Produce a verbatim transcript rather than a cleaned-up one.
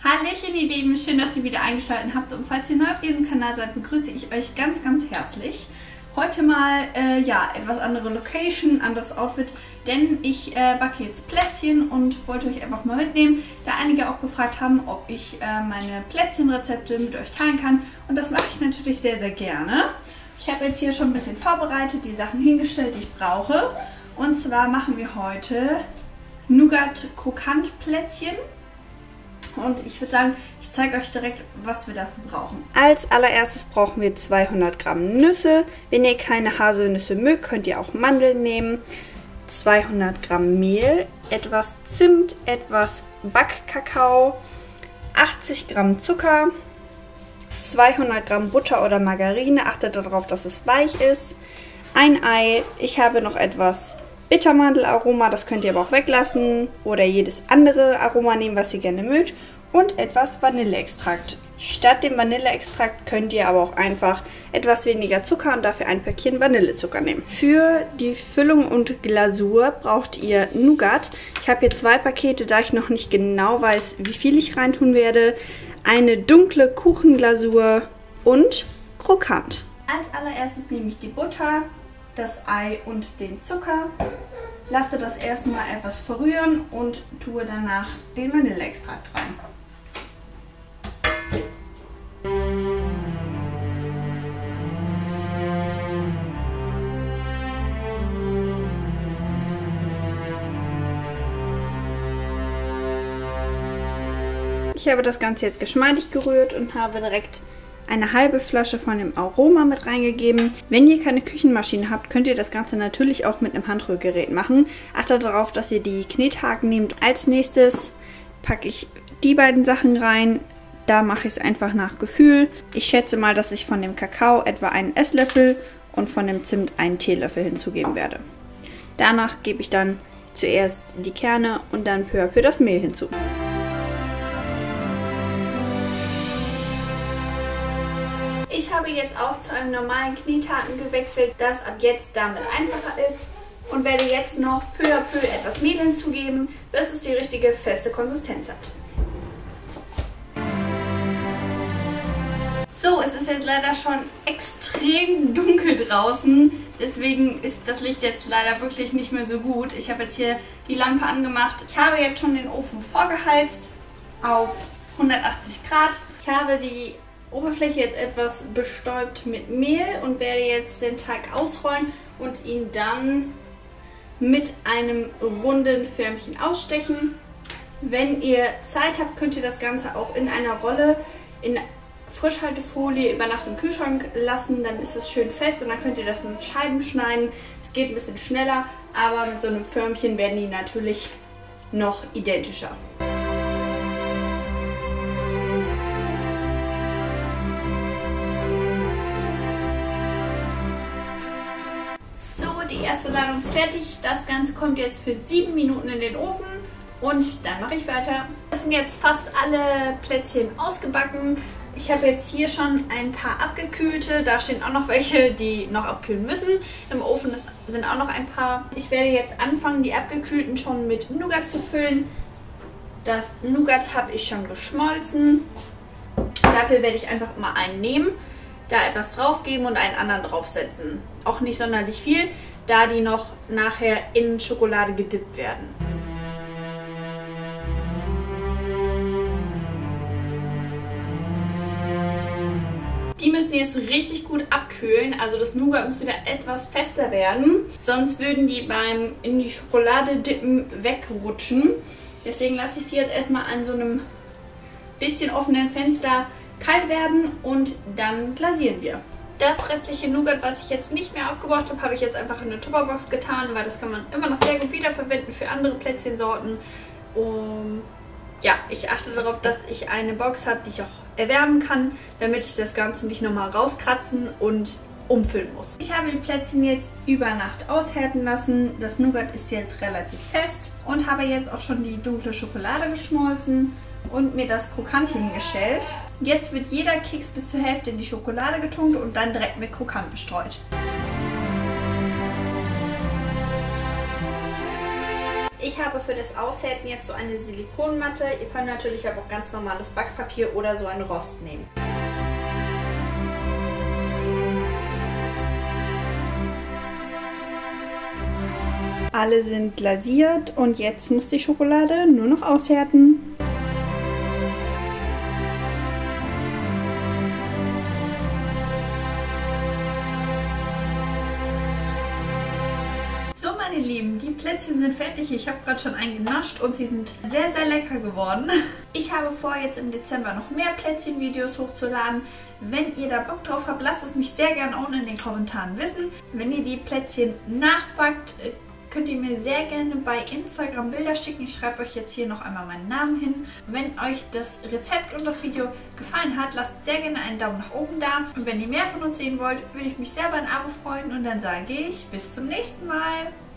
Hallöchen ihr Lieben, schön, dass ihr wieder eingeschaltet habt und falls ihr neu auf diesem Kanal seid, begrüße ich euch ganz, ganz herzlich. Heute mal, äh, ja, etwas andere Location, anderes Outfit, denn ich äh, backe jetzt Plätzchen und wollte euch einfach mal mitnehmen, da einige auch gefragt haben, ob ich äh, meine Plätzchenrezepte mit euch teilen kann und das mache ich natürlich sehr, sehr gerne. Ich habe jetzt hier schon ein bisschen vorbereitet, die Sachen hingestellt, die ich brauche und zwar machen wir heute Nougat-Krokant-Plätzchen. Und ich würde sagen, ich zeige euch direkt, was wir dafür brauchen. Als allererstes brauchen wir zweihundert Gramm Nüsse. Wenn ihr keine Haselnüsse mögt, könnt ihr auch Mandeln nehmen. zweihundert Gramm Mehl, etwas Zimt, etwas Backkakao, achtzig Gramm Zucker, zweihundert Gramm Butter oder Margarine. Achtet darauf, dass es weich ist. Ein Ei. Ich habe noch etwas Bittermandelaroma, das könnt ihr aber auch weglassen oder jedes andere Aroma nehmen, was ihr gerne mögt und etwas Vanilleextrakt. Statt dem Vanilleextrakt könnt ihr aber auch einfach etwas weniger Zucker und dafür ein Päckchen Vanillezucker nehmen. Für die Füllung und Glasur braucht ihr Nougat. Ich habe hier zwei Pakete, da ich noch nicht genau weiß, wie viel ich reintun werde. Eine dunkle Kuchenglasur und Krokant. Als allererstes nehme ich die Butter, das Ei und den Zucker, lasse das erstmal etwas verrühren und tue danach den Vanilleextrakt rein. Ich habe das Ganze jetzt geschmeidig gerührt und habe direkt eine halbe Flasche von dem Aroma mit reingegeben. Wenn ihr keine Küchenmaschine habt, könnt ihr das Ganze natürlich auch mit einem Handrührgerät machen. Achtet darauf, dass ihr die Knethaken nehmt. Als nächstes packe ich die beiden Sachen rein. Da mache ich es einfach nach Gefühl. Ich schätze mal, dass ich von dem Kakao etwa einen Esslöffel und von dem Zimt einen Teelöffel hinzugeben werde. Danach gebe ich dann zuerst die Kerne und dann peu à peu das Mehl hinzu. Ich habe jetzt auch zu einem normalen Knethaken gewechselt, das ab jetzt damit einfacher ist und werde jetzt noch peu à peu etwas Mehl hinzugeben, bis es die richtige feste Konsistenz hat. So, es ist jetzt leider schon extrem dunkel draußen, deswegen ist das Licht jetzt leider wirklich nicht mehr so gut. Ich habe jetzt hier die Lampe angemacht. Ich habe jetzt schon den Ofen vorgeheizt auf hundertachtzig Grad. Ich habe die Oberfläche jetzt etwas bestäubt mit Mehl und werde jetzt den Teig ausrollen und ihn dann mit einem runden Förmchen ausstechen. Wenn ihr Zeit habt, könnt ihr das Ganze auch in einer Rolle in Frischhaltefolie über Nacht im Kühlschrank lassen, dann ist es schön fest und dann könnt ihr das mit Scheiben schneiden. Es geht ein bisschen schneller, aber mit so einem Förmchen werden die natürlich noch identischer. Die erste Ladung ist fertig. Das Ganze kommt jetzt für sieben Minuten in den Ofen und dann mache ich weiter. Es sind jetzt fast alle Plätzchen ausgebacken. Ich habe jetzt hier schon ein paar abgekühlte. Da stehen auch noch welche, die noch abkühlen müssen. Im Ofen ist, sind auch noch ein paar. Ich werde jetzt anfangen, die abgekühlten schon mit Nougat zu füllen. Das Nougat habe ich schon geschmolzen. Dafür werde ich einfach immer einen nehmen, da etwas drauf geben und einen anderen draufsetzen. Auch nicht sonderlich viel, da die noch nachher in Schokolade gedippt werden. Die müssen jetzt richtig gut abkühlen, also das Nougat muss wieder etwas fester werden, sonst würden die beim in die Schokolade dippen wegrutschen. Deswegen lasse ich die jetzt erstmal an so einem bisschen offenen Fenster kalt werden und dann glasieren wir. Das restliche Nougat, was ich jetzt nicht mehr aufgebraucht habe, habe ich jetzt einfach in eine Tupperbox getan, weil das kann man immer noch sehr gut wiederverwenden für andere Plätzchensorten. Um, ja, ich achte darauf, dass ich eine Box habe, die ich auch erwärmen kann, damit ich das Ganze nicht nochmal rauskratzen und umfüllen muss. Ich habe die Plätzchen jetzt über Nacht aushärten lassen. Das Nougat ist jetzt relativ fest und habe jetzt auch schon die dunkle Schokolade geschmolzen und mir das Krokant hingestellt. Jetzt wird jeder Keks bis zur Hälfte in die Schokolade getunkt und dann direkt mit Krokant bestreut. Ich habe für das Aushärten jetzt so eine Silikonmatte. Ihr könnt natürlich aber auch ganz normales Backpapier oder so ein Rost nehmen. Alle sind glasiert und jetzt muss die Schokolade nur noch aushärten. So meine Lieben, die Plätzchen sind fertig. Ich habe gerade schon einen genascht und sie sind sehr, sehr lecker geworden. Ich habe vor, jetzt im Dezember noch mehr Plätzchenvideos hochzuladen. Wenn ihr da Bock drauf habt, lasst es mich sehr gerne unten in den Kommentaren wissen. Wenn ihr die Plätzchen nachbackt, könnt ihr mir sehr gerne bei Instagram Bilder schicken. Ich schreibe euch jetzt hier noch einmal meinen Namen hin. Wenn euch das Rezept und das Video gefallen hat, lasst sehr gerne einen Daumen nach oben da. Und wenn ihr mehr von uns sehen wollt, würde ich mich sehr über ein Abo freuen. Und dann sage ich bis zum nächsten Mal.